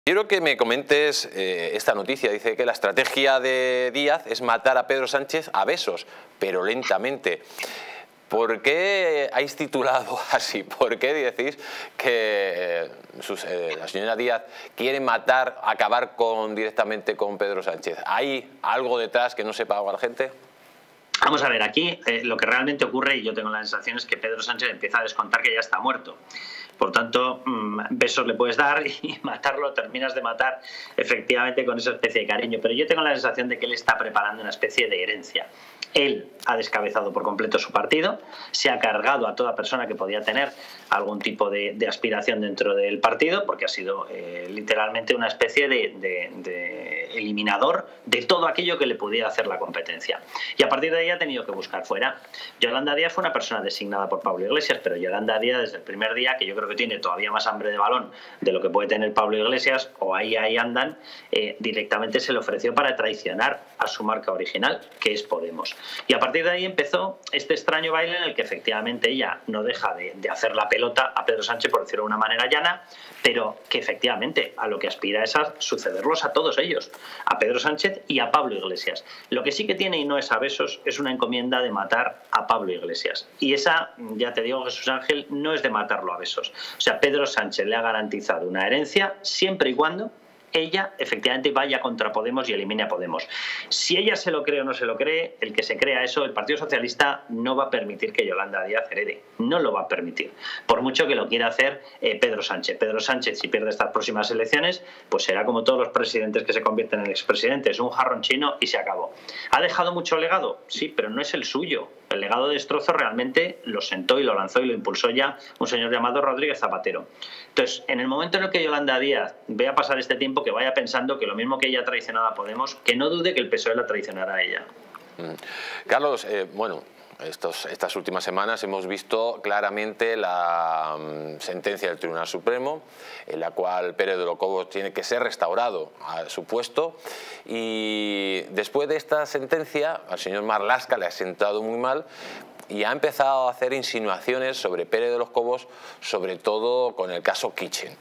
Quiero que me comentes esta noticia. Dice que la estrategia de Díaz es matar a Pedro Sánchez a besos, pero lentamente. ¿Por qué habéis titulado así? ¿Por qué decís que la señora Díaz quiere matar, acabar directamente con Pedro Sánchez? ¿Hay algo detrás que no sepa la gente? Vamos a ver, aquí lo que realmente ocurre, y yo tengo la sensación, es que Pedro Sánchez empieza a descontar que ya está muerto. Por tanto, besos le puedes dar y matarlo, terminas de matar efectivamente con esa especie de cariño. Pero yo tengo la sensación de que él está preparando una especie de herencia. Él ha descabezado por completo su partido, se ha cargado a toda persona que podía tener algún tipo de aspiración dentro del partido, porque ha sido literalmente una especie de eliminador de todo aquello que le pudiera hacer la competencia. Y a partir de ahí ha tenido que buscar fuera. Yolanda Díaz fue una persona designada por Pablo Iglesias, pero Yolanda Díaz desde el primer día, que yo creo que tiene todavía más hambre de balón de lo que puede tener Pablo Iglesias, o ahí andan, directamente se le ofreció para traicionar a su marca original, que es Podemos. Y a partir de ahí empezó este extraño baile en el que efectivamente ella no deja de hacer la pelota a Pedro Sánchez, por decirlo de una manera llana, pero que efectivamente a lo que aspira es a sucederlos a todos ellos, a Pedro Sánchez y a Pablo Iglesias. Lo que sí que tiene, y no es a besos, es una encomienda de matar a Pablo Iglesias. Y esa, ya te digo, Jesús Ángel, no es de matarlo a besos. O sea, Pedro Sánchez le ha garantizado una herencia siempre y cuando ella efectivamente vaya contra Podemos y elimine a Podemos. Si ella se lo cree o no se lo cree, el que se crea eso, el Partido Socialista no va a permitir que Yolanda Díaz herede. No lo va a permitir. Por mucho que lo quiera hacer Pedro Sánchez. Pedro Sánchez, si pierde estas próximas elecciones, pues será como todos los presidentes que se convierten en expresidentes, un jarrón chino y se acabó. ¿Ha dejado mucho legado? Sí, pero no es el suyo. El legado de destrozo realmente lo sentó y lo lanzó y lo impulsó ya un señor llamado Rodríguez Zapatero. Entonces, en el momento en el que Yolanda Díaz vea pasar este tiempo, que vaya pensando que lo mismo que ella ha traicionado a Podemos, que no dude que el PSOE la traicionará a ella. Carlos, bueno, estas últimas semanas hemos visto claramente la sentencia del Tribunal Supremo, en la cual Pérez de los Cobos tiene que ser restaurado a su puesto, y después de esta sentencia al señor Marlaska le ha sentado muy mal y ha empezado a hacer insinuaciones sobre Pérez de los Cobos, sobre todo con el caso Kitchen.